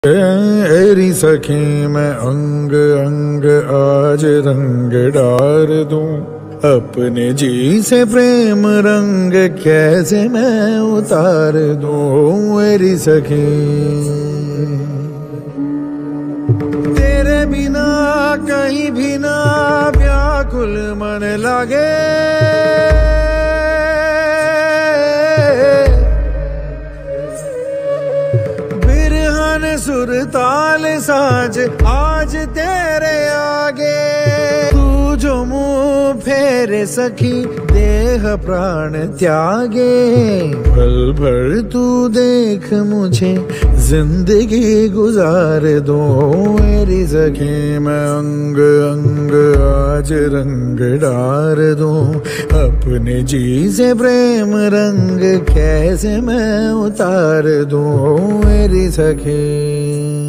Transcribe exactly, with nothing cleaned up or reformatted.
तेरी सखी मैं अंग अंग आज रंग डार दूं, अपने जी से प्रेम रंग कैसे मैं उतार दूं। मेरी सखी तेरे बिना कहीं भी ना व्याकुल मन लागे, सुर ताल साज आज तेरे आगे। तू जो मुँह फेरे सखी देह प्राण त्यागे, पल भर तू देख मुझे जिंदगी गुजार दो। मेरी सखी मैं अंग अंग आज रंग डार दूं, अपने जी से प्रेम रंग कैसे मैं उतार दूं। मेरी सखी